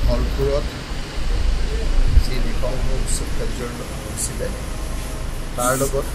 ফলপুৰত যি নৃশংস উচ্ছেদ কাৰ্য হৈছিলে তাৰ লগত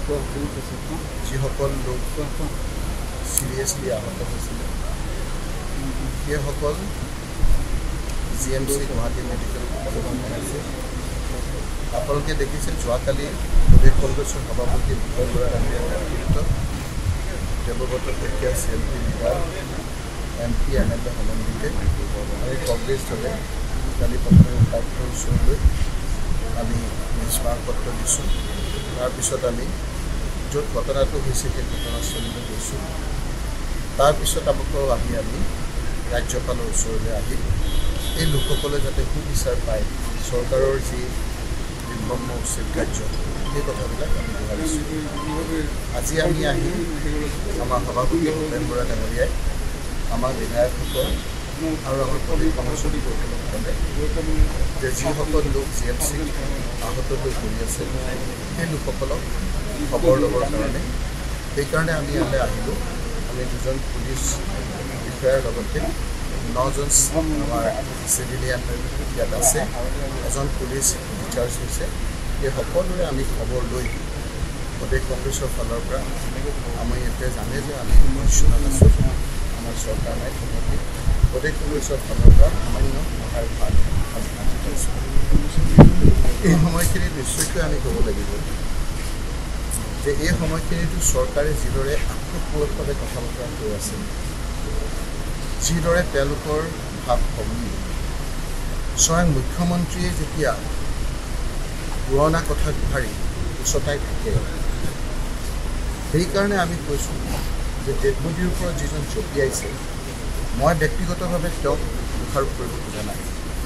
যিসকল লোক চিৰিয়াছলি আহত হৈছিলে সেইসকল GMC গুৱাহাটী মেডিকেল কলেজত বনাইছে। আপোনালোকে দেখিছে যোৱাকালি প্ৰদেশ কংগ্ৰেছৰ সভাপতি বিজয় বৰা ডাঙৰীয়াৰ নেতৃত্বত Debabrata Saikia CLP leader MP MLA সমন্বিতে আমি কংগ্ৰেছ দলে কালি প্ৰথমে উপায়ুক্তৰ ওচৰলৈ আমি স্মাৰকপত্ৰ দিছোঁ। তাৰপিছত আমি য'ত ঘটনাটো হৈছে সেই ঘটনাস্থলীলৈ গৈছোঁ। তাৰপিছত আকৌ আহি আমি ৰাজ্যপালৰ ওচৰলৈ আহি এই লোকসকলে যাতে সুবিচাৰ পায় চৰকাৰৰ যি নিৰ্মম উচ্ছেদ কাৰ্য সেই কথাবিলাক আমি দোহাৰিছোঁ। আজি আমি আহি আমাৰ সভাপতি ভূপেন বৰা ডাঙৰীয়াই আমাৰ বিধায়কসকল আৰু আমাৰ প্ৰদেশ কংগ্ৰেছৰ কলে যে যিসকল লোক GMC আহত হৈ পৰি আছে সেই লোকসকলক খবৰ ল'বৰ কাৰণে সেইকাৰণে আমি ইয়ালৈ আহিলোঁ। আমি দুজন পুলিচ বিষয়াৰ লগতে 9জন আমাৰ চিভিলিয়ান ইয়াত আছে, এজন পুলিচ ইনচাৰ্জ হৈছে। এই সকলোৰে আমি খবৰ লৈ প্ৰদেশ কংগ্ৰেছৰ ফালৰ পৰা আমি এতিয়া জানে যে আমি নিশ্চয় আছোঁ, আমাৰ চৰকাৰ নাই, তথাপি প্ৰদেশ কংগ্ৰেছৰ ফালৰ পৰা সামান্য সহায়ৰ ভাগ আমি সাজি পাইছোঁ। এই সময়খিনিত নিশ্চয়কৈ আমি ক'ব লাগিব যে এই সময়খিনিতো চৰকাৰে যিদৰে আক্ৰোশমূলকভাৱে কথা বতৰা কৈ আছে, যিদৰে তেওঁলোকৰ ভাৱ ভংগী, স্বয়ং মুখ্যমন্ত্ৰীয়ে যেতিয়া পুৰণা কথা দোহাৰি উচতাই থাকে, সেইকাৰণে আমি কৈছোঁ যে ডেড বডিৰ ওপৰত যিজন জঁপিয়াইছে মই ব্যক্তিগতভাৱে তেওঁক দোষাৰোপ কৰিব খোজা নাই।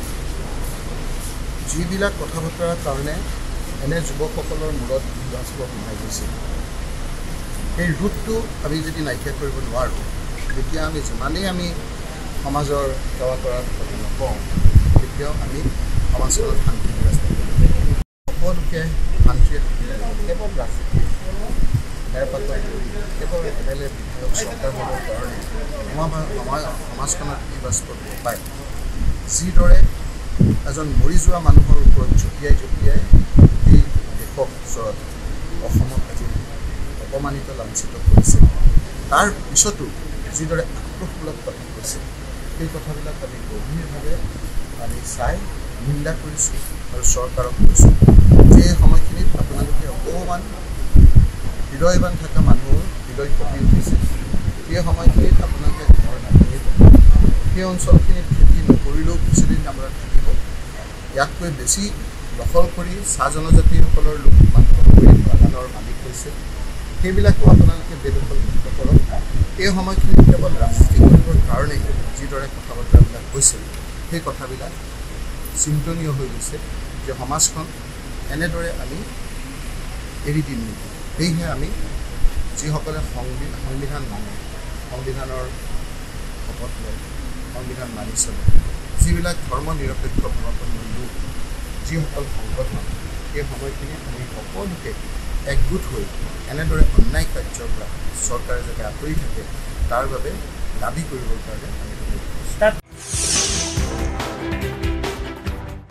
যিবিলাক কথা বতৰাৰ কাৰণে এনে যুৱকসকলৰ মূৰত লাজব সোমাই গৈছে, সেই ৰোধটো আমি যদি নাইকিয়া কৰিব নোৱাৰোঁ, তেতিয়া আমি যিমানেই আমি সমাজৰ সেৱা কৰাৰ কথা নকওঁ, তেতিয়াও আমি সমাজখনত শান্তি বিৰাজ কৰিব লাগিব। সকলোকে শান্তিৰে থাকিব লাগিব। কেৱল ৰাজনীতি নেৰপাতৰ কেৱল MLA বিধায়ক চৰকাৰ হ'বৰ কাৰণে সমাজখনত এই বাস্তৱ নাপায়। যিদৰে এজন মৰি যোৱা মানুহৰ ওপৰত জঁপিয়াই এই দেশৰ ওচৰত অসমক আজি অপমানিত লাঞ্ছিত কৰিছে, তাৰ পিছতো যিদৰে আক্ৰোশমূলক কথা কৈছে, সেই কথাবিলাক আমি গভীৰভাৱে আমি চাই নিন্দা কৰিছোঁ আৰু চৰকাৰক কৈছোঁ যে এই সময়খিনিত আপোনালোকে অকণমান হৃদয়বান থকা মানুহৰ হৃদয় কঁপি উঠিছে। সেই সময়খিনিত আপোনালোকে ঘৰ নাভাঙিব, সেই অঞ্চলখিনিত খেতি নকৰিলেও কিছুদিন আপোনাৰ থাকিব। ইয়াতকৈ বেছি দখল কৰি চাহ জনজাতিসকলৰ লোক মানুহৰ বাগানৰ মালিক হৈছে, সেইবিলাকো আপোনালোকে বেদখলমুক্ত কৰক। এই সময়খিনিত কেৱল ৰাজনীতি কৰিবৰ কাৰণেই যিদৰে কথা বতৰাবিলাক হৈছিল, সেই কথাবিলাক চিন্তনীয় হৈ গৈছে যে সমাজখন এনেদৰে আমি এৰি দিম নেকি। সেয়েহে আমি যিসকলে সংবিধান মানে, সংবিধানৰ শপত লয়, সংবিধান মানি চলে, যিবিলাক ধৰ্ম নিৰপেক্ষ ভাৱাপন্ন লোক, যিসকল সংগঠন, এই সময়খিনি আমি সকলোকে একগোট হৈ এনেদৰে অন্যায় কাৰ্যৰ পৰা চৰকাৰে যাতে আঁতৰি থাকে তাৰ বাবে দাবী কৰিবৰ কাৰণে আমি